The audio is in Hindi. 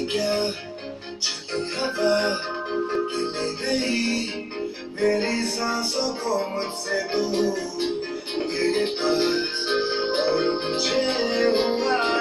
क्या चली हवा कि ले गई मेरी सांसों को मुझसे दूर तेरे पास और मुझे हुआ